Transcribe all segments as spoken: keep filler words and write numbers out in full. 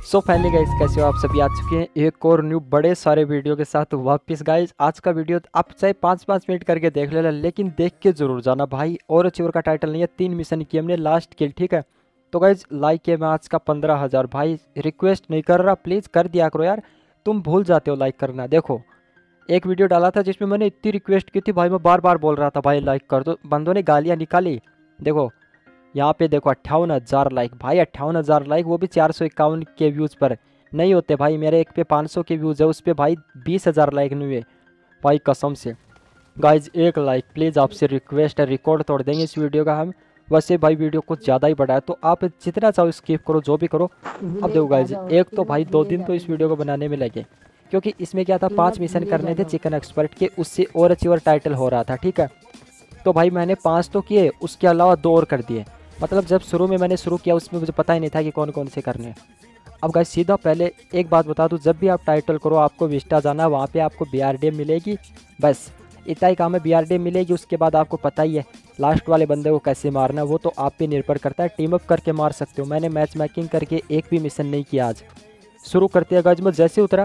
So finally guys, कैसे हो आप सभी? आ चुके हैं एक और न्यू बड़े सारे वीडियो के साथ वापस। गाइस आज का वीडियो आप चाहे पाँच पाँच मिनट करके देख लेना, लेकिन देख के जरूर जाना भाई। और अचीवर का टाइटल नहीं है, तीन मिशन किए हमने, लास्ट किल, ठीक है। तो गाइस लाइक है मैं आज का पंद्रह हज़ार भाई, रिक्वेस्ट नहीं कर रहा, प्लीज़ कर दिया करो यार, तुम भूल जाते हो लाइक करना। देखो एक वीडियो डाला था जिसमें मैंने इतनी रिक्वेस्ट की थी भाई, मैं बार बार बोल रहा था भाई लाइक कर दो, बंदों ने गालियाँ निकाली। देखो यहाँ पे देखो अट्ठावन हज़ार लाइक भाई, अट्ठावन हज़ार लाइक, वो भी चार सौ इक्यावन के व्यूज़ पर नहीं होते भाई। मेरे एक पे पाँच सौ के व्यूज़ है, उस पर भाई बीस हज़ार लाइक नहीं हुए भाई, कसम से। गाइज एक लाइक प्लीज़, आपसे रिक्वेस्ट है, रिकॉर्ड तोड़ देंगे इस वीडियो का हम। वैसे भाई वीडियो कुछ ज़्यादा ही बड़ा है, तो आप जितना चाहो स्किप करो, जो भी करो। अब देखो गाइज, एक तो भाई दो दिन तो इस वीडियो को बनाने में लगे, क्योंकि इसमें क्या था, पाँच मिशन करने थे चिकन एक्सपर्ट के, उससे और अचीवर टाइटल हो रहा था, ठीक है। तो भाई मैंने पाँच तो किए, उसके अलावा दो और कर दिए। मतलब जब शुरू में मैंने शुरू किया उसमें मुझे पता ही नहीं था कि कौन कौन से करने हैं। अब गाइस सीधा पहले एक बात बता दूं, जब भी आप टाइटल करो आपको विस्टा जाना, वहाँ पे आपको बी आर डी एम मिलेगी, बस इतना ही काम है। बी आर डी एम मिलेगी, उसके बाद आपको पता ही है लास्ट वाले बंदे को कैसे मारना है, वो तो आप पे निर्भर करता है, टीम अप करके मार सकते हो। मैंने मैच मैकिंग करके एक भी मिशन नहीं किया आज। शुरू करते हैं गाइस, मैं जैसे उतरा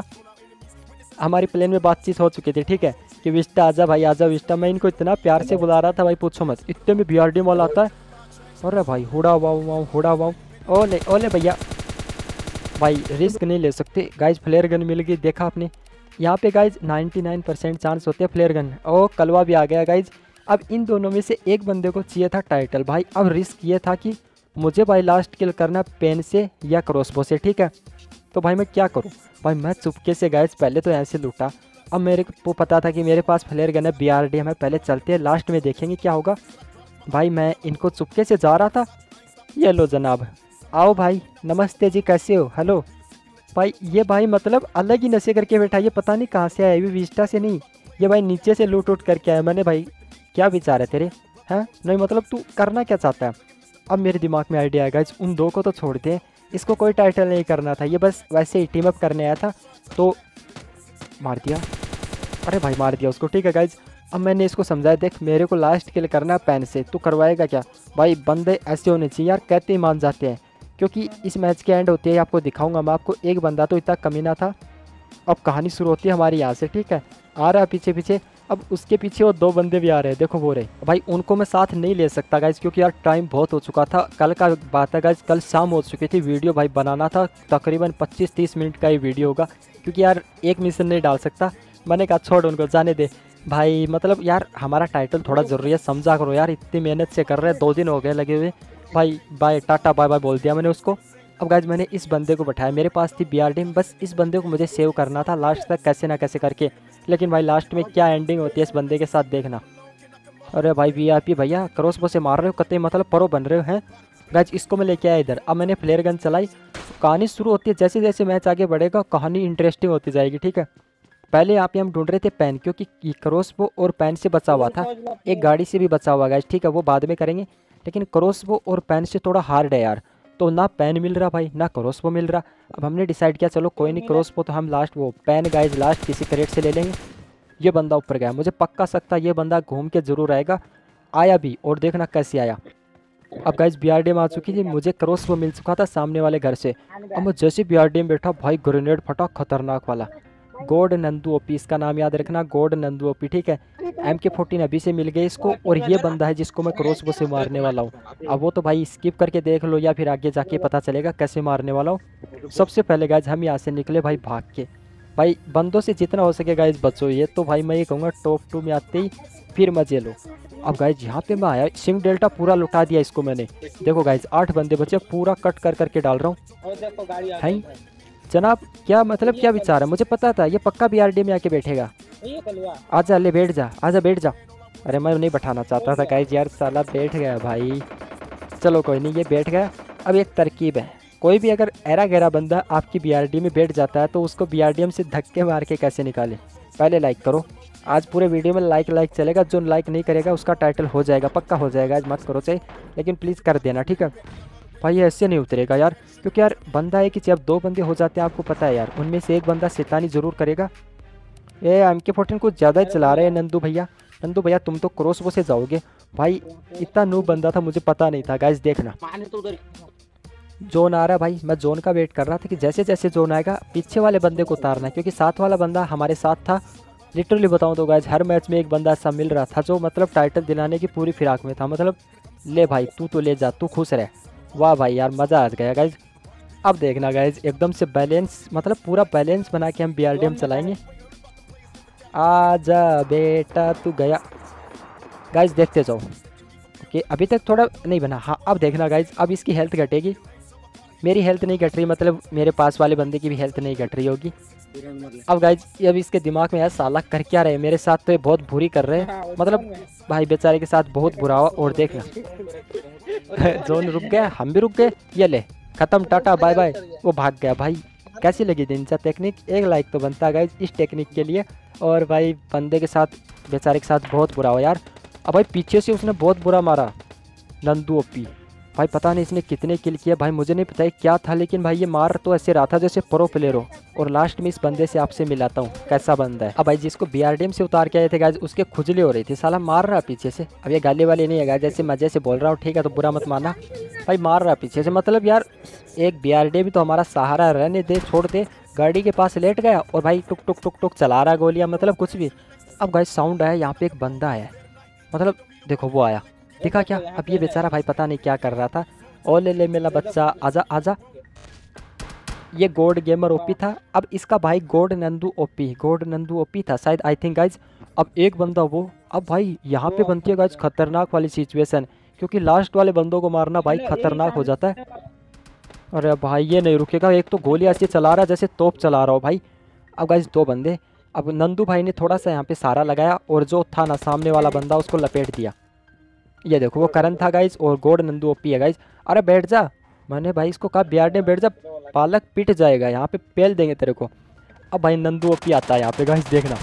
हमारी प्लेन में बातचीत हो चुकी थी, ठीक है, कि विस्टा आजा भाई आजा विस्टा। मैं इनको इतना प्यार से बुला रहा था भाई, पूछो मत, इतने में बी आर डी एम वाला आता है। अरे भाई Hooda wow wow Hooda wow, ओले ओले भैया, भाई रिस्क नहीं ले सकते। गाइज फ्लेयर गन मिल गई, देखा आपने यहाँ पे गाइज निन्यानवे परसेंट चांस होते हैं फ्लेयर गन। ओ कलवा भी आ गया गाइज। अब इन दोनों में से एक बंदे को चाहिए था टाइटल भाई। अब रिस्क ये था कि मुझे भाई लास्ट किल करना पेन से या क्रॉसबो से, ठीक है। तो भाई मैं क्या करूँ भाई, मैं चुपके से गाइज पहले तो ऐसे लूटा। अब मेरे को पता था कि मेरे पास फ्लेयर गन है, बी आर डी एम है, पहले चलते हैं, लास्ट में देखेंगे क्या होगा। भाई मैं इनको चुपके से जा रहा था, ये लो जनाब, आओ भाई, नमस्ते जी, कैसे हो, हेलो भाई। ये भाई मतलब अलग ही नशे करके बैठा, ये पता नहीं कहाँ से आया, ये विस्टा से नहीं, ये भाई नीचे से लूट उट करके आया। मैंने भाई क्या विचार है तेरे, हैं नहीं मतलब तू करना क्या चाहता है। अब मेरे दिमाग में आइडिया आएगा, उन दो को तो छोड़ते हैं, इसको कोई टाइटल नहीं करना था, ये बस वैसे ही टीम अप करने आया था, तो मार दिया। अरे भाई मार दिया उसको, ठीक है गाइज। अब मैंने इसको समझाया, देख मेरे को लास्ट किल करना है पेन से, तू करवाएगा क्या भाई। बंदे ऐसे होने चाहिए यार, कहते ही मान जाते हैं, क्योंकि इस मैच के एंड होते ही आपको दिखाऊंगा मैं आपको। एक बंदा तो इतना कमीना था। अब कहानी शुरू होती है हमारी यहाँ से, ठीक है, आ रहा है पीछे पीछे। अब उसके पीछे वो दो बंदे भी आ रहे हैं, देखो वो रहे भाई, उनको मैं साथ नहीं ले सकता गाइज, क्योंकि यार टाइम बहुत हो चुका था। कल का बात है गाइज, कल शाम हो चुकी थी, वीडियो भाई बनाना था तकरीबन पच्चीस तीस मिनट का ही वीडियो होगा, क्योंकि यार एक मिशन नहीं डाल सकता। मैंने कहा छोड़ उनको, जाने दे भाई, मतलब यार हमारा टाइटल थोड़ा ज़रूरी है, समझा करो यार, इतनी मेहनत से कर रहे हैं, दो दिन हो गए लगे हुए भाई। बाय टाटा बाय बाय बोल दिया मैंने उसको। अब गाइज मैंने इस बंदे को बैठाया, मेरे पास थी बी आर डी एम, बस इस बंदे को मुझे सेव करना था लास्ट तक कैसे ना कैसे करके। लेकिन भाई लास्ट में क्या एंडिंग होती है इस बंदे के साथ देखना। अरे भाई वी आई पी भैया, क्रॉसबो से मार रहे हो, कतई मतलब प्रो बन रहे हो हैं गाइज। इसको मैं लेके आया इधर। अब मैंने फ्लेयर गन चलाई, कहानी शुरू होती है, जैसे जैसे मैच आगे बढ़ेगा कहानी इंटरेस्टिंग होती जाएगी, ठीक है। पहले यहाँ पे हम ढूंढ रहे थे पेन, क्योंकि क्रॉसबो और पेन से बचा हुआ था, एक गाड़ी से भी बचा हुआ गाइज, ठीक है, वो बाद में करेंगे। लेकिन क्रॉसबो और पेन से थोड़ा हार्ड है यार, तो ना पेन मिल रहा भाई, ना क्रॉसबो मिल रहा। अब हमने डिसाइड किया चलो कोई नहीं, क्रॉसबो तो हम लास्ट, वो पेन गाइज लास्ट किसी क्रेट से ले लेंगे। ये बंदा ऊपर गया, मुझे पक्का सकता ये बंदा घूम के जरूर आएगा। आया भी, और देखना कैसे आया। अब guys B R D M आ चुकी थी, मुझे क्रॉसबो मिल चुका था सामने वाले घर से। अब मैं जैसे बी आर डी एम बैठा भाई, ग्रेनेड फटा खतरनाक वाला, गोड नंदू ओपी, इसका नाम याद रखना, गोड नंदू ओपी, ठीक है। एम के फोर्टीन अभी से मिल गए इसको, और ये बंदा है जिसको मैं क्रॉसबो से मारने वाला हूँ। अब वो तो भाई स्किप करके देख लो, या फिर आगे जाके पता चलेगा कैसे मारने वाला हूँ। सबसे पहले गाइज हम यहाँ से निकले भाई भाग के, भाई बंदों से जितना हो सके गाइज बचो। ये तो भाई मैं ये कहूँगा टॉप टू में आते ही फिर मजे लो। अब गाइज यहाँ पे मैं आया, सिंग डेल्टा पूरा लुटा दिया इसको मैंने। देखो गाइज आठ बंदे बचे, पूरा कट कर करके डाल रहा हूँ। है जनाब, क्या मतलब क्या विचार है, मुझे पता था ये पक्का बी आर डी में आके बैठेगा। आजा ले बैठ जा, आजा बैठ जा। अरे मैं नहीं बैठाना चाहता था गाइज यार, साला बैठ गया भाई। चलो कोई नहीं, ये बैठ गया। अब एक तरकीब है, कोई भी अगर ऐरा गहरा बंदा आपकी बी आर डी में बैठ जाता है, तो उसको बी आर डी एम से धक्के मार के कैसे निकाले। पहले लाइक करो, आज पूरे वीडियो में लाइक लाइक चलेगा, जो लाइक नहीं करेगा उसका टाइटल हो जाएगा, पक्का हो जाएगा। आज मत करो चाहे, लेकिन प्लीज़ कर देना, ठीक है भाई। ऐसे नहीं उतरेगा यार, क्योंकि यार बंदा है कि जब दो बंदे हो जाते हैं आपको पता है यार, उनमें से एक बंदा शैतानी जरूर करेगा। ये एम के फोर्टीन कुछ ज़्यादा ही चला रहे हैं नंदू भैया। नंदू भैया तुम तो क्रॉसबो से जाओगे भाई, इतना नूब बंदा था, मुझे पता नहीं था गाइज। देखना जोन आ रहा है भाई, मैं जोन का वेट कर रहा था कि जैसे जैसे जोन आएगा पीछे वाले बंदे को उतारना है, क्योंकि साथ वाला बंदा हमारे साथ था। लिटरली बताऊं तो गाइज हर मैच में एक बंदा ऐसा मिल रहा था जो मतलब टाइटल दिलाने की पूरी फिराक में था। मतलब ले भाई तू तो ले जा, तू खुश रह। वाह भाई यार मज़ा आ गया गाइज। अब देखना गाइज एकदम से बैलेंस, मतलब पूरा बैलेंस बना के हम बी आर डी एम चलाएंगे। आजा बेटा तू गया। गाइज देखते जाओ। ओके अभी तक थोड़ा नहीं बना। हाँ अब देखना गाइज, अब इसकी हेल्थ घटेगी। मेरी हेल्थ नहीं घट रही, मतलब मेरे पास वाले बंदे की भी हेल्थ नहीं घट रही होगी। अब गाइज ये अभी इसके दिमाग में यार साला कर क्या रहे, मेरे साथ तो ये बहुत बुरी कर रहे हैं। मतलब भाई बेचारे के साथ बहुत बुरा हुआ। और देखना जोन रुक गया, हम भी रुक गए। ये ले खत्म, टाटा बाय बाय। वो भाग गया भाई। कैसी लगी दिनचा टेक्निक? एक लाइक तो बनता है गाइज इस टेक्निक के लिए। और भाई बंदे के साथ, बेचारे के साथ बहुत बुरा हुआ यार। अब भाई पीछे से उसने बहुत बुरा मारा, नंदू ओपी। भाई पता नहीं इसने कितने किल किया भाई, मुझे नहीं पता है क्या था, लेकिन भाई ये मार तो ऐसे रहा था जैसे प्रो प्लेयर हो। और लास्ट में इस बंदे से आपसे मिलाता हूँ कैसा बंदा है। अब भाई जिसको बी आर डी एम से उतार के आए थे गाइज, उसके खुजली हो रही थी, साला मार रहा पीछे से। अब ये गाली वाली नहीं है गाइज, जैसे मजे से बोल रहा हूँ, ठीक है तो बुरा मत माना। भाई मार रहा पीछे से, मतलब यार एक बी आर डी एम भी तो हमारा सहारा, रहने दे, छोड़ दे। गाड़ी के पास लेट गया और भाई टुक टुक टुक टुक चला रहा गोलियाँ, मतलब कुछ भी। अब गाइज साउंड आया, यहाँ पे एक बंदा है, मतलब देखो वो आया, दिखा क्या? अब ये बेचारा भाई पता नहीं क्या कर रहा था। ओ ले ले मेरा बच्चा, आजा आजा। ये गोड गेमर ओपी था। अब इसका भाई गोड नंदू ओपी, गोड नंदू ओपी था शायद, आई थिंक गाइज। अब एक बंदा वो, अब भाई यहाँ पे बनती है गाइज खतरनाक वाली सिचुएशन, क्योंकि लास्ट वाले बंदों को मारना भाई खतरनाक हो जाता है। अरे भाई ये नहीं रुकेगा, एक तो गोली ऐसे चला रहा है जैसे तोप चला रहा हो भाई। अब गाइज दो बंदे। अब नंदू भाई ने थोड़ा सा यहाँ पे सहारा लगाया, और जो था ना सामने वाला बंदा उसको लपेट दिया। ये देखो वो करण था गाइज, और गोड नंदू ओपी है गाइज। अरे बैठ जा, मैंने भाई इसको कहा बिहार में बैठ जा, पालक पिट जाएगा, यहाँ पे पेल देंगे तेरे को। अब भाई नंदू ओपी आता है यहाँ पे गाइज, देखना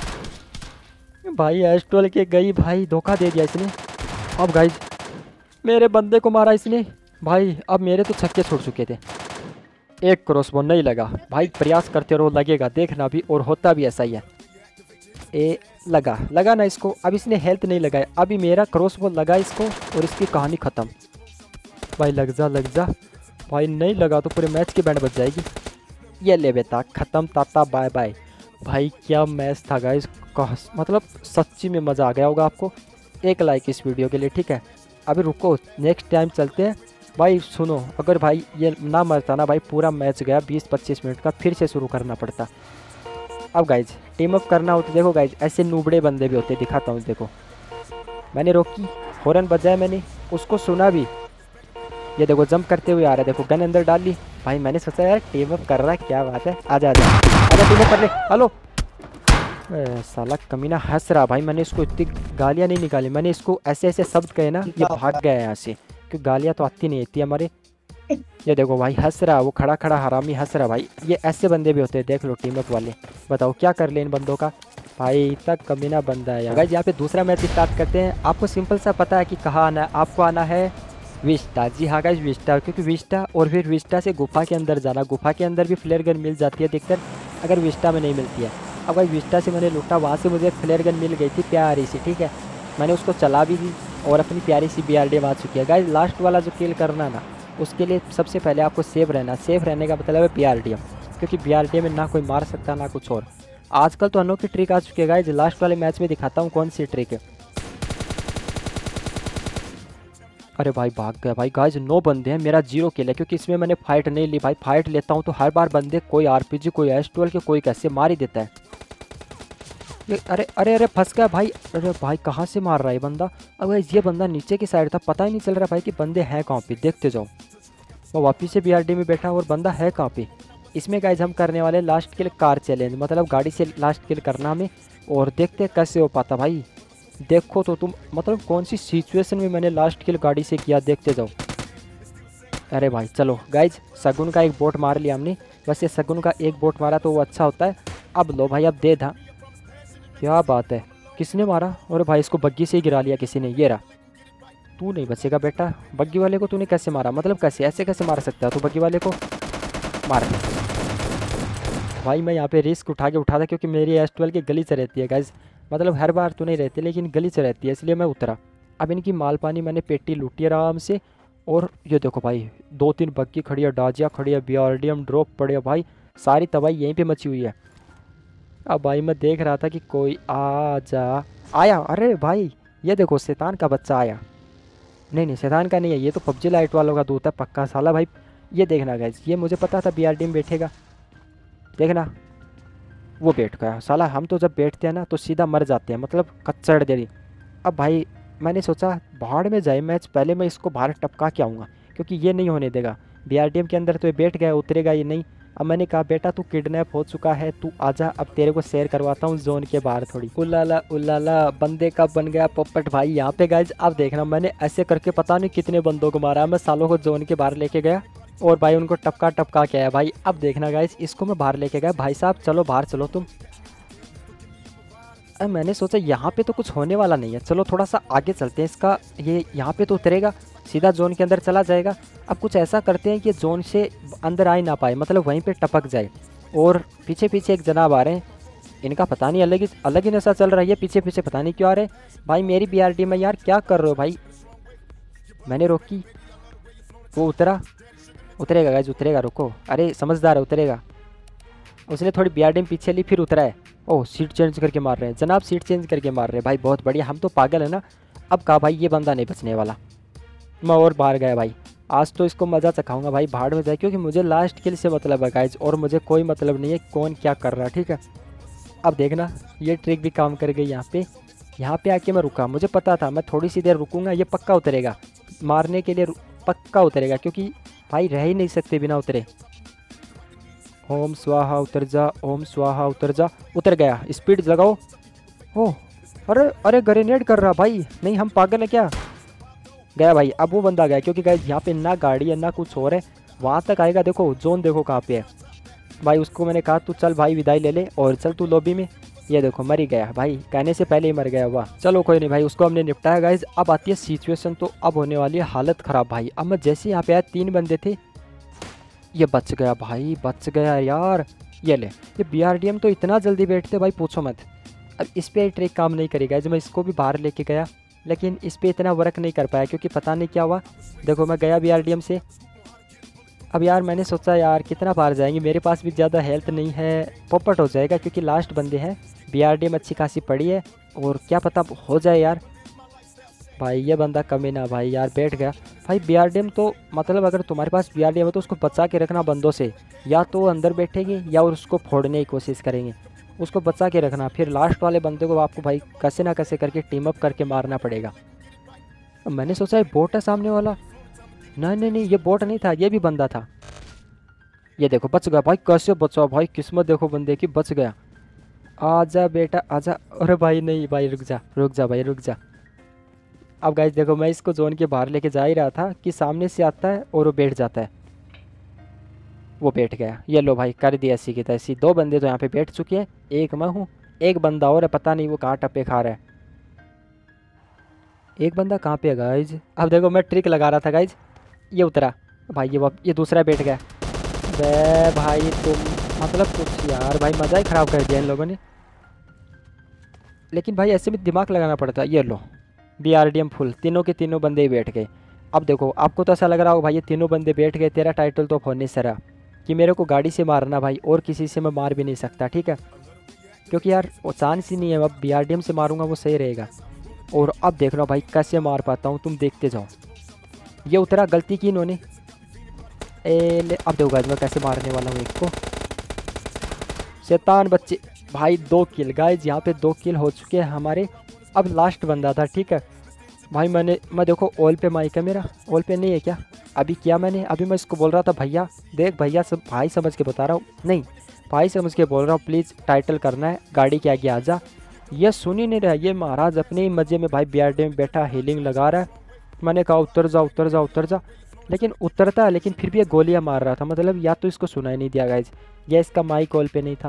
भाई एस्ट्रोल के गई भाई, धोखा दे दिया इसने। अब गाइज मेरे बंदे को मारा इसने भाई। अब मेरे तो छक्के छोड़ चुके थे, एक क्रॉसबो नहीं लगा भाई। प्रयास करते रहो, लगेगा देखना भी, और होता भी ऐसा ही है। ए लगा लगा ना इसको। अब इसने हेल्थ नहीं लगाया, अभी मेरा क्रॉसबो लगा इसको, और इसकी कहानी ख़त्म। भाई लग जा लग जा भाई, नहीं लगा तो पूरे मैच की बैंड बच जाएगी। ये ले बेटा ख़त्म, टाटा बाय बाय। भाई क्या मैच था गाइस, मतलब सच्ची में मज़ा आ गया होगा आपको। एक लाइक इस वीडियो के लिए, ठीक है। अभी रुको, नेक्स्ट टाइम चलते हैं भाई। सुनो, अगर भाई ये ना मरता ना भाई, पूरा मैच गया बीस पच्चीस मिनट का, फिर से शुरू करना पड़ता। अब गाइज टीम अप करना हो तो देखो गाइज ऐसे नूबड़े बंदे भी होते, दिखाता हूँ। देखो मैंने रोकी, हॉर्न बजाया मैंने, उसको सुना भी। ये देखो जंप करते हुए आ रहा है, देखो गन अंदर डाल ली भाई। मैंने सोचा यार टीम अप कर रहा है, क्या बात है, आजा आजा आजा टीम अप कर ले। हेलो साला कमीना हंस रहा भाई। मैंने इसको इतनी गालियाँ नहीं निकाली, मैंने इसको ऐसे ऐसे शब्द कहे ना, ये भाग गया है यहाँ से, क्योंकि गालियाँ तो आती नहीं आती हमारे। ये देखो भाई हंस रहा, वो खड़ा खड़ा हरामी हंस रहा भाई। ये ऐसे बंदे भी होते हैं, देख लो टीम अप वाले। बताओ क्या कर ले इन बंदों का भाई, तक कमीना बंदा है यार। गाइस यहाँ पे दूसरा मैच स्टार्ट करते हैं। आपको सिंपल सा पता है कि कहाँ आना है, आपको आना है विस्टा। जी हाँ गाइस विस्टा, क्योंकि विस्टा और फिर विस्टा से गुफा के अंदर जाना। गुफा के अंदर भी फ्लेयर गन मिल जाती है अधिकतर, अगर विस्टा में नहीं मिलती है। अब भाई विस्टा से मैंने लूटा, वहाँ से मुझे फ्लेयर गन मिल गई थी प्यारी सी, ठीक है। मैंने उसको चला भी दी, और अपनी प्यारी सी बी आर डी एम आ चुकी है। गाइस लास्ट वाला जो किल करना ना, उसके लिए सबसे पहले आपको सेफ रहना। सेफ रहने का मतलब है बी आर डी एम, क्योंकि बी आर डी एम में ना कोई मार सकता ना कुछ और। आजकल तो अनोखी ट्रिक आ चुकी है गाइस, लास्ट वाले मैच में दिखाता हूँ कौन सी ट्रिक है। अरे भाई भाग गया भाई। गाइस नौ बंदे हैं, मेरा जीरो किल है, क्योंकि इसमें मैंने फाइट नहीं ली भाई। फाइट लेता हूँ तो हर बार बंदे कोई आर पी जी, कोई एस ट्वेल्व के, कोई कैसे मार ही देता है। ये अरे अरे अरे फंस गया भाई। अरे भाई कहाँ से मार रहा है बंदा। अब गाइस ये बंदा नीचे की साइड था, पता ही नहीं चल रहा भाई कि बंदे हैं कहाँ पे। देखते जाओ, वो वापिस से बी आर डी में बैठा और बंदा है कहाँ पे। इसमें गाइस हम करने वाले लास्ट किल कार चैलेंज, मतलब गाड़ी से लास्ट किल करना हमें, और देखते कैसे हो पाता भाई। देखो तो तुम, मतलब कौन सी सिचुएशन में मैंने लास्ट किल गाड़ी से किया, देखते जाओ। अरे भाई चलो गाइज, सगुन का एक बोट मार लिया हमने। वैसे सगुन का एक बोट मारा तो वो अच्छा होता है। अब लो भाई, अब दे था, क्या बात है। किसने मारा? और भाई इसको बग्गी से ही गिरा लिया किसी ने। ये रहा, तू नहीं बचेगा बेटा। बग्गी वाले को तूने कैसे मारा, मतलब कैसे, ऐसे कैसे मार सकता है तू बग्गी वाले को? मार भाई। मैं यहाँ पे रिस्क उठा के उठा था, क्योंकि मेरी एस ट्वेल्व की गली से रहती है गाइज, मतलब हर बार तो नहीं रहती लेकिन गली से रहती है, इसलिए मैं उतरा। अब इनकी माल पानी मैंने पेटी लूटी आराम से, और ये देखो भाई दो तीन बग्गी खड़ी है, डाजिया खड़ी है, बीआरडीएम ड्रॉप पड़े है भाई, सारी तबाही यहीं पे मची हुई है। अब भाई मैं देख रहा था कि कोई आ जा, आया, अरे भाई ये देखो शैतान का बच्चा आया। नहीं नहीं शैतान का नहीं है, ये तो पबजी लाइट वालों का दूत है पक्का साला भाई। ये देखना गाइस, ये मुझे पता था बीआरडी में बैठेगा, देखना वो बैठ गया साला। हम तो जब बैठते हैं ना तो सीधा मर जाते हैं, मतलब कच्चड़ देरी। अब भाई मैंने सोचा बाहर में जाए मैच, पहले मैं इसको बाहर टपका के आऊँगा क्योंकि ये नहीं होने देगा। बीआरडीएम के अंदर तो ये बैठ गया, उतरेगा ये नहीं। अब मैंने कहा बेटा तू किडनैप हो चुका है, तू आजा, अब तेरे को शेयर करवाता हूँ जोन के बाहर थोड़ी। उल्लाला उल्लाला, बंदे का बन गया पोपट भाई यहाँ पे गाइज। अब देखना मैंने ऐसे करके पता नहीं कितने बंदों को मारा, मैं सालों को जोन के बाहर लेके गया और भाई उनको टपका टपका के आया भाई। अब देखना गाइज, इसको मैं बाहर लेके गया, भाई साहब चलो बाहर चलो तुम। अब मैंने सोचा यहाँ पे तो कुछ होने वाला नहीं है, चलो थोड़ा सा आगे चलते हैं। इसका ये यहाँ पे तो उतरेगा, सीधा जोन के अंदर चला जाएगा। अब कुछ ऐसा करते हैं कि जोन से अंदर आ ही ना पाए, मतलब वहीं पे टपक जाए। और पीछे पीछे एक जनाब आ रहे हैं, इनका पता नहीं अलग ही अलग ही नशा चल रहा है, पीछे पीछे पता नहीं क्यों आ रहे हैं भाई। मेरी बीआरडी में यार क्या कर रहे हो भाई, मैंने रोकी, वो उतरा, उतरेगा गाइज उतरेगा, रुको, अरे समझदार है उतरेगा। उसने थोड़ी बीआरडी में पीछे ली फिर उतरा है। ओह सीट चेंज करके मार रहे हैं जनाब, सीट चेंज करके मार रहे हैं भाई, बहुत बढ़िया, हम तो पागल है ना। अब कहा भाई ये बंदा नहीं बचने वाला, मैं और बाहर गया भाई, आज तो इसको मज़ा चखाऊंगा भाई, भाड़ में जाए, क्योंकि मुझे लास्ट किल से मतलब है गाइज, और मुझे कोई मतलब नहीं है कौन क्या कर रहा है, ठीक है। अब देखना ये ट्रिक भी काम कर गई यहाँ पे। यहाँ पे आके मैं रुका, मुझे पता था मैं थोड़ी सी देर रुकूंगा ये पक्का उतरेगा, मारने के लिए पक्का उतरेगा, क्योंकि भाई रह ही नहीं सकते बिना उतरे। ओम स्वाहा उतर जा, ओम स्वाहा उतर जा, उतर गया, स्पीड लगाओ। ओह अरे अरे ग्रेनेड कर रहा भाई, नहीं हम पागल है क्या। गया भाई, अब वो बंदा गया, क्योंकि गाइस यहाँ पे ना गाड़ी है ना कुछ और है, वहाँ तक आएगा। देखो जोन देखो कहाँ पे है भाई, उसको मैंने कहा तू चल भाई विदाई ले ले और चल तू लॉबी में, ये देखो मर ही गया भाई, कहने से पहले ही मर गया। वाह चलो कोई नहीं भाई, उसको हमने निपटाया गाइज। अब आती है सिचुएशन, तो अब होने वाली है हालत ख़राब भाई। अब मैं जैसे यहाँ पे आया, तीन बंदे थे, ये बच गया भाई, बच गया यार। ये ले, ये बीआरडीएम तो इतना जल्दी बैठते भाई पूछो मत। अब इस पर ट्रिक काम नहीं करेगा, जब मैं इसको भी बाहर लेके गया लेकिन इस पर इतना वर्क नहीं कर पाया, क्योंकि पता नहीं क्या हुआ। देखो मैं गया बीआरडीएम से, अब यार मैंने सोचा यार कितना बाहर जाएंगे, मेरे पास भी ज़्यादा हेल्थ नहीं है, पोपट हो जाएगा क्योंकि लास्ट बंदे हैं। बीआरडीएम अच्छी खासी पड़ी है और क्या पता हो जाए यार। भाई ये बंदा कमी ना भाई यार बैठ गया भाई। बीआरडीएम तो मतलब अगर तुम्हारे पास बीआरडीएम है तो उसको बचा के रखना बंदों से, या तो अंदर बैठेंगे या और उसको फोड़ने की कोशिश करेंगे, उसको बचा के रखना। फिर लास्ट वाले बंदे को आपको भाई कैसे ना कैसे करके टीम अप करके मारना पड़ेगा। मैंने सोचा ये बोट है सामने वाला, नहीं नहीं नहीं ये बोट नहीं था, ये भी बंदा था। ये देखो बच गया भाई, कैसे बचा भाई, किस्मत देखो बंदे की, बच गया। आजा बेटा आजा, अरे भाई नहीं भाई रुक जा रुक जा भाई रुक जा। अब गाइस देखो मैं इसको जोन के बाहर लेके जा ही रहा था कि सामने से आता है और वो बैठ जाता है, वो बैठ गया। ये लो भाई कर दिया ऐसी की तैसी, दो बंदे तो यहाँ पे बैठ चुके हैं, एक मैं हूँ, एक बंदा और है, पता नहीं वो कहाँ टप्पे खा रहा है। एक बंदा कहाँ पे है गाइज। अब देखो मैं ट्रिक लगा रहा था गाइज, ये उतरा भाई, ये ये दूसरा बैठ गया। बे भाई तुम मतलब कुछ यार भाई मज़ा ही ख़राब कर दिया इन लोगों ने, लेकिन भाई ऐसे भी दिमाग लगाना पड़ता है। ये लो बीआरडीएम फुल, तीनों के तीनों बंदे ही बैठ गए। अब देखो आपको तो ऐसा लग रहा होगा भाई ये तीनों बंदे बैठ गए, तेरा टाइटल तो होने से रहा कि मेरे को गाड़ी से मारना भाई, और किसी से मैं मार भी नहीं सकता, ठीक है, क्योंकि यार वो चांस ही नहीं है। अब बीआरडीएम से मारूंगा वो सही रहेगा। और अब देख रहा भाई कैसे मार पाता हूँ, तुम देखते जाओ। ये उतरा, गलती की इन्होंने, ए ले, अब देखो गाइस मैं कैसे मारने वाला हूँ एक को, शैतान बच्चे भाई। दो किल गाइस, यहाँ पे दो किल हो चुके हैं हमारे। अब लास्ट बंदा था, ठीक है भाई। मैंने मैं देखो ऑल पे माइक है मेरा, ऑल पे नहीं है क्या, अभी किया मैंने, अभी मैं इसको बोल रहा था भैया देख, भैया सब भाई समझ के बता रहा हूँ, नहीं भाई समझ के बोल रहा हूँ, प्लीज़ टाइटल करना है, गाड़ी के आगे आ जा। ये सुन ही नहीं रहा, ये महाराज अपने ही मज़े में भाई बीआरडी में बैठा हीलिंग लगा रहा है। मैंने कहा उतर जा उतर जा उतर जा, लेकिन उतरता है, लेकिन फिर भी ये गोलियां मार रहा था, मतलब या तो इसको सुनाई नहीं दिया गाइज, या इसका माइक कॉल पे नहीं था।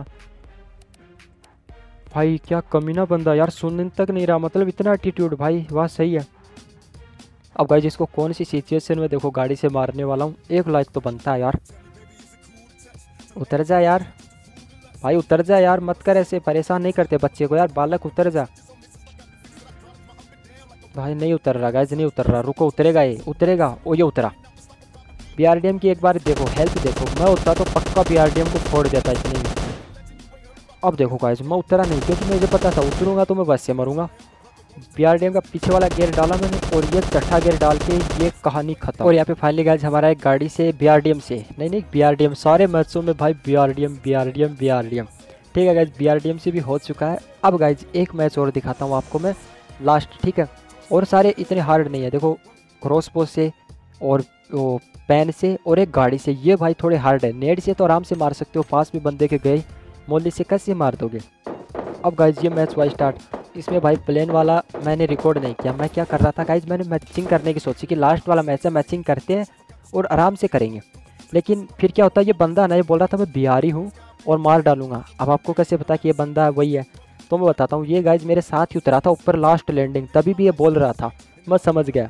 भाई क्या कमीना बंदा यार, सुनने तक नहीं रहा, मतलब इतना एटीट्यूड भाई, वाह सही है। अब गाइज इसको कौन सी सिचुएशन में देखो गाड़ी से मारने वाला हूँ, एक लाइक तो बनता है यार। उतर जा यार भाई, उतर जा यार, मत कर ऐसे, परेशान नहीं करते बच्चे को यार, बालक उतर जा। भाई नहीं उतर रहा गाइज, नहीं उतर रहा, रुको उतरेगा, ये उतरेगा। ओ ये उतरा। बी आर डी एम की एक बार देखो हेल्थ देखो, मैं उतरा तो पक्का बी आर डी एम को फोड़ देता इतने में। अब देखो गाइज मैं उतरा नहीं, क्योंकि मुझे पता था उतरूंगा तो मैं बस से मरूंगा। बी आर डी एम का पीछे वाला गियर डाला मैंने और ये चट्टा गियर डाल के ये कहानी खत्म। और यहाँ पे फाइनली गाइज हमारा एक गाड़ी से बी आर डी एम से, नहीं नहीं बी आर डी एम, सारे मैचों में भाई B R D M B R D M B R D M. ठीक है guys, B R D M से भी हो चुका है। अब गाइज एक मैच और दिखाता हूँ आपको मैं लास्ट, ठीक है। और सारे इतने हार्ड नहीं है, देखो क्रॉस बो से और वो पैन से और एक गाड़ी से, ये भाई थोड़े हार्ड है। नेट से तो आराम से मार सकते हो, पास भी बंदे के गए, मोली से कैसे मार दोगे। अब गाइज ये मैच हुआ स्टार्ट। इसमें भाई प्लेन वाला मैंने रिकॉर्ड नहीं किया। मैं क्या कर रहा था गाइज, मैंने मैचिंग करने की सोची कि लास्ट वाला मैच है, मैचिंग करते हैं और आराम से करेंगे। लेकिन फिर क्या होता है, ये बंदा ना ये बोल रहा था मैं बिहारी हूँ और मार डालूंगा। अब आपको कैसे पता कि ये बंदा वही है, तो मैं बताता हूँ। ये गाइज मेरे साथ ही उतरा था ऊपर लास्ट लैंडिंग, तभी भी ये बोल रहा था, मैं समझ गया।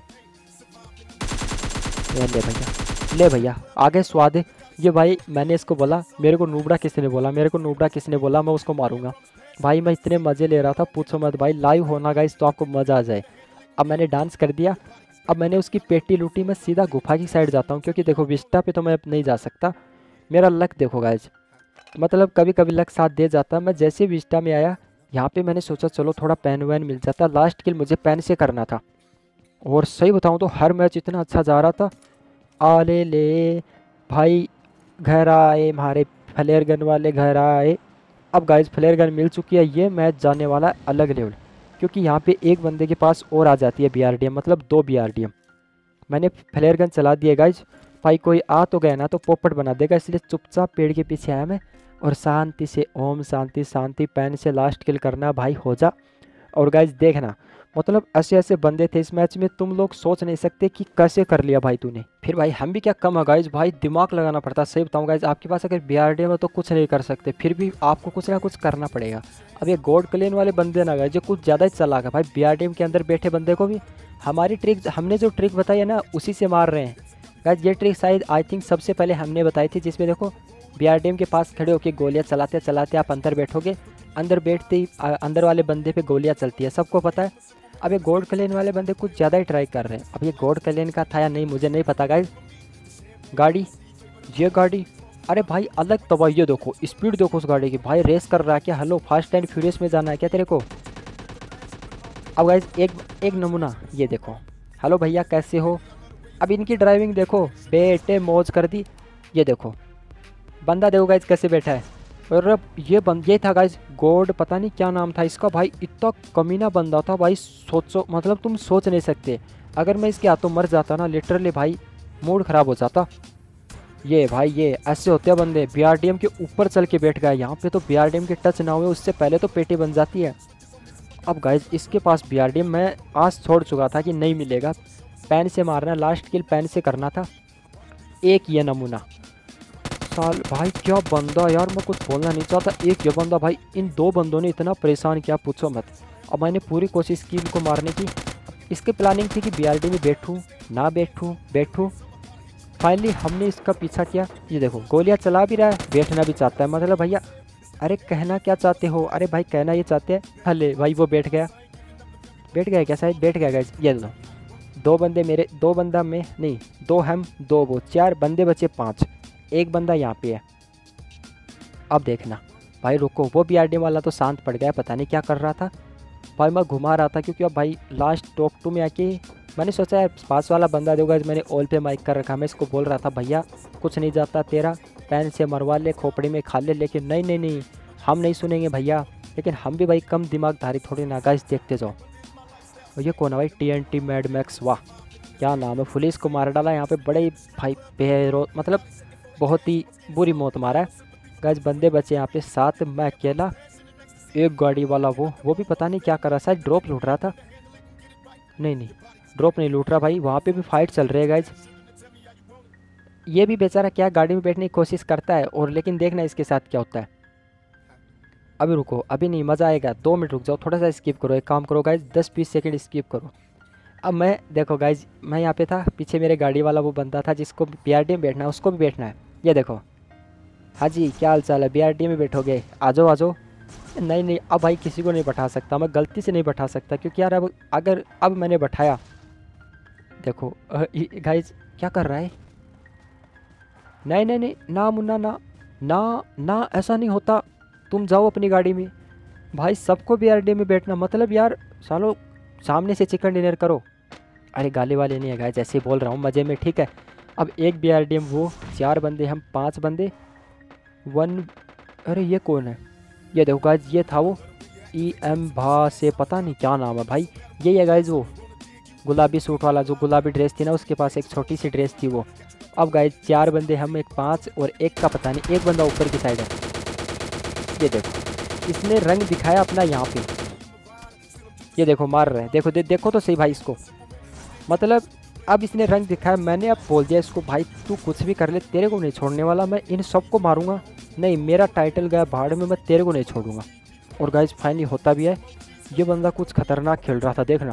ले भैया, ले भैया आगे स्वाद है। ये भाई मैंने इसको बोला, मेरे को नूबड़ा किसने बोला, मेरे को नूबड़ा किसने बोला, मैं उसको मारूंगा। भाई मैं इतने मज़े ले रहा था पूछो मत भाई, लाइव होना गाइस तो आपको मज़ा आ जाए। अब मैंने डांस कर दिया, अब मैंने उसकी पेटी लूटी, मैं सीधा गुफा की साइड जाता हूँ, क्योंकि देखो विस्टा पे तो मैं अब नहीं जा सकता। मेरा लक देखो गाइस, मतलब कभी कभी लक साथ दे जाता। मैं जैसे विस्टा में आया यहाँ पे मैंने सोचा चलो थोड़ा पैन वैन मिल जाता। लास्ट किल मुझे पैन से करना था और सही बताऊँ तो हर मैच इतना अच्छा जा रहा था। आले ले भाई घर आए, हमारे फ्लेयर गन वाले घर आए। अब गाइस फ्लेयर गन मिल चुकी है, ये मैच जाने वाला है अलग लेवल, क्योंकि यहाँ पे एक बंदे के पास और आ जाती है बी आर डी एम, मतलब दो बी आर डी एम। मैंने फ्लेयर गन चला दिया गाइस, भाई कोई आ तो गया ना तो पोपट बना देगा, इसलिए चुपचाप पेड़ के पीछे आया मैं और शांति से ओम शांति शांति पैन से लास्ट किल करना भाई हो जा। और गाइस देखना, मतलब ऐसे ऐसे बंदे थे इस मैच में, तुम लोग सोच नहीं सकते कि कैसे कर लिया भाई तूने। फिर भाई हम भी क्या कम है गाइस, भाई दिमाग लगाना पड़ता। सही बताऊँ गाइस, आपके पास अगर बी आर डी एम है तो कुछ नहीं कर सकते, फिर भी आपको कुछ ना कुछ करना पड़ेगा। अब ये गॉड क्लेन वाले बंदे ना गाइस, जो कुछ ज़्यादा ही चला गया भाई, बी आर डी एम के अंदर बैठे बंदे को भी हमारी ट्रिक, हमने जो ट्रिक बताई है ना उसी से मार रहे हैं गाइस। ये ट्रिक शायद आई थिंक सबसे पहले हमने बताई थी, जिसमें देखो बी आर डी एम के पास खड़े होकर गोलियाँ चलाते चलाते आप अंदर बैठोगे, अंदर बैठते ही अंदर वाले बंदे पे गोलियाँ चलती है, सबको पता है। अब ये गोल्ड क्लेन वाले बंदे कुछ ज़्यादा ही ट्राई कर रहे हैं। अब ये गोल्ड क्लेन का था या नहीं मुझे नहीं पता गाइस। गाड़ी, ये गाड़ी, अरे भाई अलग तबाह, ये देखो स्पीड देखो उस गाड़ी की, भाई रेस कर रहा है क्या। हेलो फास्ट एंड फ्यूरियस में जाना है क्या तेरे को। अब गाइस एक एक नमूना ये देखो, हेलो भैया कैसे हो। अब इनकी ड्राइविंग देखो, बेटे मौज कर दी। ये देखो बंदा देखो गाइस कैसे बैठा है। और अब ये बंद ये था गाइस गॉड, पता नहीं क्या नाम था इसका, भाई इतना कमीना बंदा था भाई, सोचो मतलब तुम सोच नहीं सकते। अगर मैं इसके हाथों मर जाता ना लिटरली भाई मूड ख़राब हो जाता। ये भाई ये ऐसे होते हैं बंदे, बी आर डी एम के ऊपर चल के बैठ गए। यहाँ पे तो बी आर डी एम के टच ना हुए उससे पहले तो पेटी बन जाती है। अब गाइस इसके पास बी आर डी एम, मैं आस छोड़ चुका था कि नहीं मिलेगा, पैन से मारना, लास्ट किल पैन से करना था। एक ये नमूना साल भाई, क्या बंदा यार, मैं कुछ बोलना नहीं चाहता। एक ये बंदा भाई, इन दो बंदों ने इतना परेशान किया पूछो मत। अब मैंने पूरी कोशिश की इनको मारने की, इसकी प्लानिंग थी कि बी आर डी में बैठूँ ना बैठूँ बैठूँ। फाइनली हमने इसका पीछा किया, ये देखो गोलियाँ चला भी रहा है, बैठना भी चाहता है। मतलब भैया अरे कहना क्या चाहते हो, अरे भाई कहना ये चाहते हैं। हले भाई वो बैठ गया, बैठ गया क्या, शायद बैठ गया गाइस। ये लो दो बंदे मेरे, दो बंदा में नहीं, दो हम दो वो, चार बंदे बचे पाँच, एक बंदा यहाँ पे है। अब देखना भाई रुको, वो बी आर डी वाला तो शांत पड़ गया, पता नहीं क्या कर रहा था भाई। मैं घुमा रहा था क्योंकि अब भाई लास्ट टॉप टू में आके मैंने सोचा है पास वाला बंदा देगा। मैंने ऑल पे माइक कर रखा, मैं इसको बोल रहा था भैया कुछ नहीं जाता तेरा, पैन से मरवा ले, खोपड़ी में खा ले। लेकिन नहीं नहीं नहीं हम नहीं सुनेंगे भैया। लेकिन हम भी भाई कम दिमागधारी थोड़ी ना गाइस, देखते जाओ। और ये कौन है भाई, T N T Mad Max, वाह क्या नाम है। पुलिस को मार डाला यहाँ पे, बड़े ही भाई बेरो मतलब बहुत ही बुरी मौत मारा है गाइस। बंदे बचे यहाँ पे सात, मैं अकेला। एक गाड़ी वाला वो वो भी पता नहीं क्या कर रहा, शायद ड्रॉप लूट रहा था। नहीं नहीं ड्रॉप नहीं लूट रहा भाई, वहाँ पे भी फाइट चल रही है गाइस। ये भी बेचारा क्या गाड़ी में बैठने की कोशिश करता है, और लेकिन देखना इसके साथ क्या होता है। अभी रुको, अभी नहीं, मज़ा आएगा, दो मिनट रुक जाओ, थोड़ा सा स्किप करो। एक काम करो गाइस, दस बीस सेकंड स्किप करो। अब मैं देखो गाइस, मैं यहाँ पे था, पीछे मेरे गाड़ी वाला वो बंदा था जिसको बी आर डी में बैठना है, उसको भी बैठना है। ये देखो हाँ जी क्या हाल चाल है, बी आर डी में बैठोगे, आ जाओ आ जाओ। नहीं नहीं, अब भाई किसी को नहीं बैठा सकता, मैं गलती से नहीं बैठा सकता, क्योंकि यार अब अगर अब मैंने बैठाया, देखो गाइज क्या कर रहा है। नहीं नहीं नहीं, ना मुन्ना ना, ना ना, ऐसा नहीं होता। तुम जाओ अपनी गाड़ी में। भाई सबको बी आर डी में बैठना मतलब यार सालो सामने से चिकन डिनर करो। अरे गाली वाले नहीं है गाइज, ऐसे ही बोल रहा हूँ मज़े में, ठीक है। अब एक बी आर डी में वो चार बंदे, हम पांच बंदे, वन। अरे ये कौन है? ये देखो गाइज, ये था वो ई एम भा से, पता नहीं क्या नाम है भाई। यही है गाइज वो गुलाबी सूट वाला, जो गुलाबी ड्रेस थी ना, उसके पास एक छोटी सी ड्रेस थी वो। अब गाइज चार बंदे हम, एक पाँच और एक का पता नहीं, एक बंदा ऊपर की साइड है। ये देखो इसने रंग दिखाया अपना यहाँ पे, ये देखो मार रहे हैं, देखो दे, देखो तो सही भाई इसको, मतलब अब इसने रंग दिखाया। मैंने अब बोल दिया इसको, भाई तू कुछ भी कर ले, तेरे को नहीं छोड़ने वाला, मैं इन सबको मारूंगा। नहीं, मेरा टाइटल गया भाड़ में, मैं तेरे को नहीं छोड़ूंगा। और गाइज फाइनली होता भी है। ये बंदा कुछ खतरनाक खेल रहा था, देखना।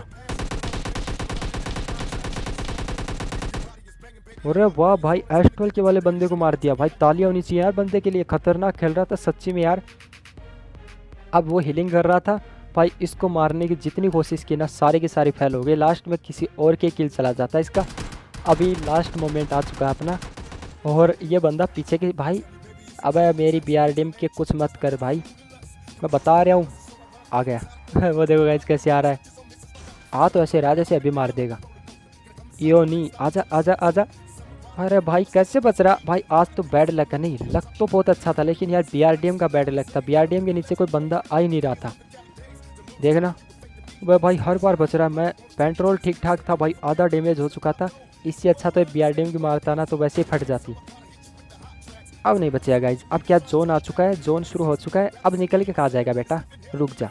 अरे वाह भाई, एस ट्वेल्व के वाले बंदे को मार दिया भाई, तालियां होनी चाहिए यार बंदे के लिए, खतरनाक खेल रहा था सच्ची में यार। अब वो हीलिंग कर रहा था भाई, इसको मारने की जितनी कोशिश की ना, सारे के सारे फेल हो गए। लास्ट में किसी और के किल चला जाता है इसका। अभी लास्ट मोमेंट आ चुका है अपना, और ये बंदा पीछे के भाई। अब मेरी बी आर डी एम के कुछ मत कर भाई, मैं बता रहा हूँ। आ गया वो देखो गाइस कैसे आ रहा है, आ तो ऐसे राजा से अभी मार देगा। यो नहीं, आजा आजा आजा। अरे भाई कैसे बच रहा भाई, आज तो बैड लक है। नहीं लक तो बहुत अच्छा था, लेकिन यार बी आर डी एम का बैड लक था। बी आर डी एम के नीचे कोई बंदा आ ही नहीं रहा था, देखना। वह भाई हर बार बच रहा है। मैं पेट्रोल ठीक ठाक था भाई, आधा डैमेज हो चुका था। इससे अच्छा तो बी आर डी एम की मारता ना, तो वैसे ही फट जाती। अब नहीं बचेगा गाइज। अब क्या जोन आ चुका है, जोन शुरू हो चुका है। अब निकल के कहा जाएगा बेटा, रुक जा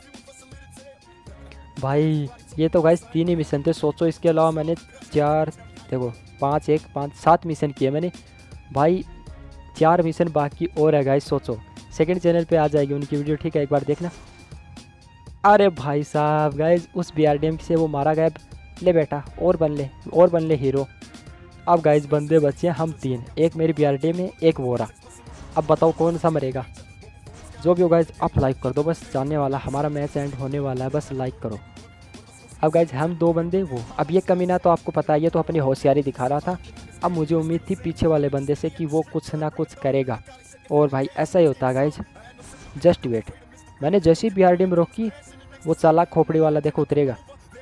भाई। ये तो गाइज तीन ही मिशन थे, सोचो। इसके अलावा मैंने चार, देखो पाँच, एक पाँच, सात मिशन किए मैंने भाई। चार मिशन बाकी और है गाइज, सोचो। सेकंड चैनल पे आ जाएगी उनकी वीडियो, ठीक है, एक बार देखना। अरे भाई साहब गाइज, उस बी आर डी एम से वो मारा गया। ले बेटा और बन ले, और बन ले हीरो। अब गाइज बंदे बचे हम तीन, एक मेरी बी आर डी एम में, एक वो रहा। अब बताओ कौन सा मरेगा। जो भी हो गाइज आप लाइक कर दो, बस जानने वाला हमारा मैच एंड होने वाला है, बस लाइक करो। अब गाइज हम दो बंदे वो, अब ये कमीना तो आपको पता है, ये तो अपनी होशियारी दिखा रहा था। अब मुझे उम्मीद थी पीछे वाले बंदे से कि वो कुछ ना कुछ करेगा, और भाई ऐसा ही होता है गाइज। जस्ट वेट, मैंने जैसी बी आर डी में रोकी, वो चालाक खोपड़ी वाला देखो उतरेगा।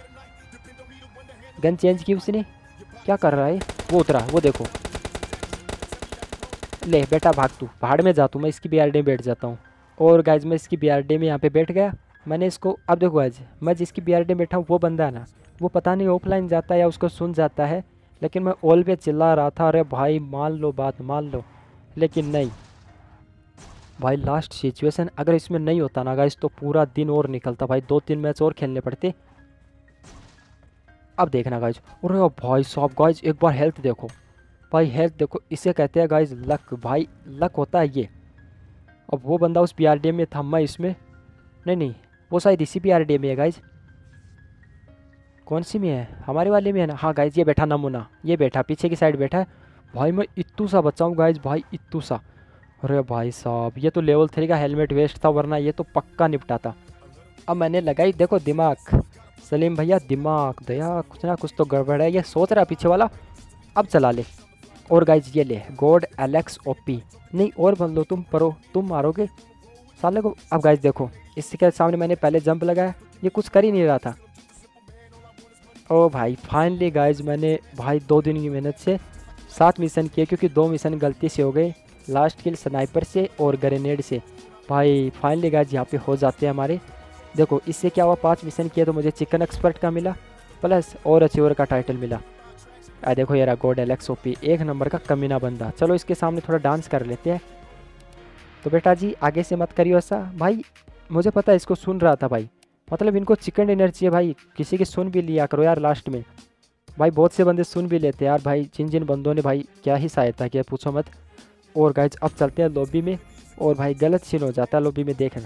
गन चेंज की उसने, क्या कर रहा है वो, उतरा, वो देखो। ले बेटा भाग, तू पहाड़ में जा, तू मैं इसकी बी आर डी में बैठ जाता हूँ। और गाइज मैं इसकी बी आर डी में यहाँ पे बैठ गया। मैंने इसको, अब देखो गाइज मैं जिसकी बी आर डी में बैठा हूँ, वो बंदा है ना, वो पता नहीं ऑफलाइन जाता है या उसको सुन जाता है, लेकिन मैं ऑल पे चिल्ला रहा था, अरे भाई मान लो बात, मान लो। लेकिन नहीं भाई, लास्ट सिचुएशन अगर इसमें नहीं होता ना गाइज, तो पूरा दिन और निकलता भाई, दो तीन मैच और खेलने पड़ते। अब देखना गाइज, अरे भाई साहब गाइज एक बार हेल्थ देखो भाई, हेल्थ देखो, इसे कहते हैं गाइज लक। भाई लक होता है ये। अब वो बंदा उस बी आर डी में था, मैं इसमें, नहीं नहीं, वो शायद इसी बी आर डी में है गाइज। कौन सी में है, हमारे वाले में है ना। हाँ गाइज ये बैठा नमूना, ये बैठा पीछे की साइड बैठा है भाई। मैं इत्तू सा बचाऊँ गाइज, भाई इत्तू सा। अरे भाई साहब ये तो लेवल थ्री का हेलमेट वेस्ट था, वरना ये तो पक्का निपटा था। अब मैंने लगाई देखो दिमाग, सलीम भैया दिमाग दया, कुछ ना कुछ तो गड़बड़ है, ये सोच रहा पीछे वाला। अब चला ले। और गाइज ये ले गॉड एलेक्स ओपी, नहीं और बन लो तुम, परो तुम मारोगे साले को। अब गाइज देखो, इसके सामने मैंने पहले जंप लगाया, ये कुछ कर ही नहीं रहा था। ओ भाई फाइनली गाइज मैंने भाई दो दिन की मेहनत से सात मिशन किए, क्योंकि दो मिशन गलती से हो गए, लास्ट किल स्नाइपर से और ग्रेनेड से। भाई फाइनली गाइज यहाँ पे हो जाते हैं हमारे। देखो इससे क्या हुआ, पाँच मिशन किए तो मुझे चिकन एक्सपर्ट का मिला, प्लस और अचीवर का टाइटल मिला। आ देखो यार गॉड एलेक्स ओपी, एक नंबर का कमीना बंदा। चलो इसके सामने थोड़ा डांस कर लेते हैं। तो बेटा जी आगे से मत करियो ऐसा भाई, मुझे पता है इसको सुन रहा था भाई, मतलब इनको चिकन डिनर चाहिए भाई, किसी की सुन भी लिया करो यार लास्ट में। भाई बहुत से बंदे सुन भी लेते हैं यार भाई, जिन जिन बंदों ने भाई क्या ही सहायता किया पूछो मत। और गाइज अब चलते हैं लॉबी में, और भाई गलत सीन हो जाता है लॉबी में, देखना।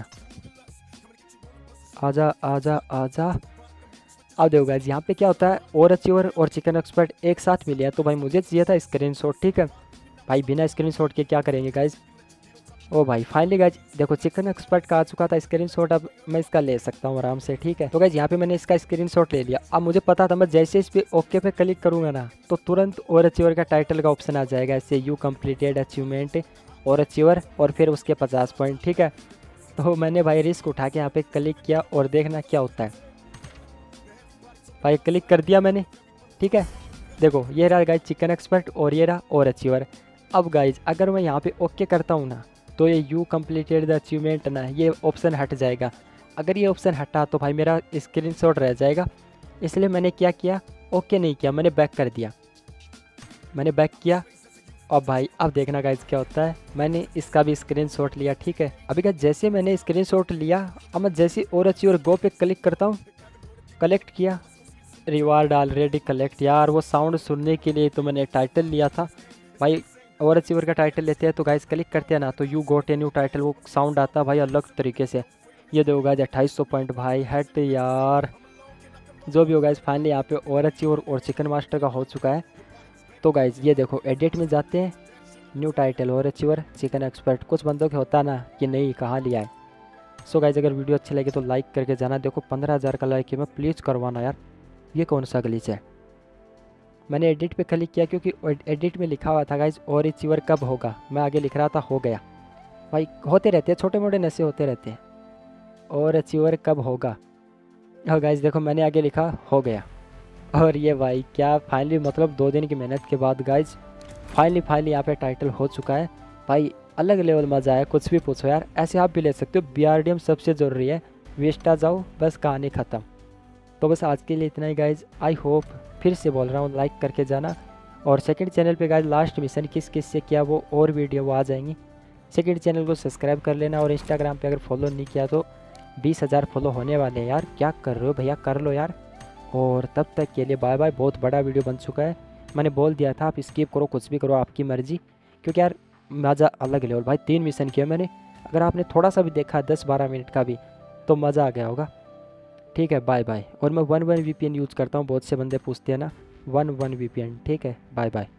आजा आजा आजा। अब देखो गाइज यहाँ पे क्या होता है, और अचीवर और चिकन एक्सपर्ट एक साथ मिले हैं, तो भाई मुझे चाहिए था स्क्रीनशॉट, ठीक है भाई। बिना स्क्रीनशॉट के क्या करेंगे गाइज, ओ भाई फाइनली गाइज देखो चिकन एक्सपर्ट का आ चुका था स्क्रीनशॉट। अब मैं इसका ले सकता हूँ आराम से, ठीक है। तो गाइज यहाँ पे मैंने इसका स्क्रीनशॉट ले लिया। अब मुझे पता था मैं जैसे इस पे ओके पे क्लिक करूँगा ना तो तुरंत और अचीवर का टाइटल का ऑप्शन आ जाएगा, ऐसे यू कम्प्लीटेड अचीवमेंट और अचीवर और फिर उसके पचास पॉइंट, ठीक है। तो मैंने भाई रिस्क उठा के यहाँ पे क्लिक किया और देखना क्या होता है। भाई क्लिक कर दिया मैंने, ठीक है। देखो ये रहा गाइज चिकन एक्सपर्ट और ये रहा और अचीवर। अब गाइज अगर मैं यहाँ पे ओके करता हूँ ना तो ये यू कम्प्लीटेड द अचीवमेंट ना ये ऑप्शन हट जाएगा। अगर ये ऑप्शन हटा तो भाई मेरा स्क्रीनशॉट रह जाएगा। इसलिए मैंने क्या किया, ओके नहीं किया, मैंने बैक कर दिया। मैंने बैक किया। अब भाई अब देखना गाइज क्या होता है। मैंने इसका भी स्क्रीनशॉट लिया, ठीक है। अभी गाइज जैसे मैंने स्क्रीनशॉट लिया, अब मैं जैसे और अचीवर गो पे क्लिक करता हूँ, कलेक्ट किया, रिवार्ड ऑलरेडी कलेक्ट। यार वो साउंड सुनने के लिए तो मैंने टाइटल लिया था भाई। और अचीवर का टाइटल लेते हैं तो गाइस क्लिक करते हैं ना तो you got a new title, वो साउंड आता है भाई अलग तरीके से। ये दो गाइस अट्ठाईस सौ पॉइंट भाई हट यार। जो भी हो गाइस फाइनली यहाँ पे और अचीवर और चिकन मास्टर का हो चुका है। तो गाइस ये देखो एडिट में जाते हैं, न्यू टाइटल और अचीवर चिकन एक्सपर्ट। कुछ बंदों के होता ना कि नहीं कहाँ लिया है। सो गाइस अगर वीडियो अच्छी लगे तो लाइक करके जाना। देखो पंद्रह हज़ार का लाइक है, मैं प्लीज़ करवाना यार। ये कौन सा ग्लिच है। मैंने एडिट पे क्लिक किया क्योंकि एडिट में लिखा हुआ था गाइज और अचीवर कब होगा। मैं आगे लिख रहा था हो गया। भाई होते रहते हैं छोटे मोटे नशे होते रहते हैं। और अचीवर कब होगा। और गाइज देखो मैंने आगे लिखा हो गया। और ये भाई क्या फाइनली मतलब दो दिन की मेहनत के बाद गाइज फाइनली फाइनली यहाँ पे टाइटल हो चुका है। भाई अलग लेवल मज़ा आया, कुछ भी पूछो यार। ऐसे आप भी ले सकते हो। बी आर डी एम सबसे ज़रूरी है। वेस्टा जाओ बस कहानी ख़त्म। तो बस आज के लिए इतना ही गाइज। आई होप फिर से बोल रहा हूँ लाइक करके जाना। और सेकंड चैनल पे गाइज लास्ट मिशन किस किस से किया वो और वीडियो वो आ जाएंगी। सेकंड चैनल को सब्सक्राइब कर लेना। और इंस्टाग्राम पे अगर फॉलो नहीं किया तो बीस हज़ार फॉलो होने वाले हैं यार। क्या कर रहे हो भैया, कर लो यार। और तब तक के लिए बाय बाय। बहुत बड़ा वीडियो बन चुका है। मैंने बोल दिया था आप स्किप करो कुछ भी करो आपकी मर्ज़ी, क्योंकि यार मज़ा अलग लेवल। भाई तीन मिशन किया मैंने। अगर आपने थोड़ा सा भी देखा दस बारह मिनट का भी तो मज़ा आ गया होगा, ठीक है। Bye bye. और मैं one one V P N use करता हूँ, बहुत से बंदे पूछते हैं ना। One one V P N, ठीक है। Bye bye.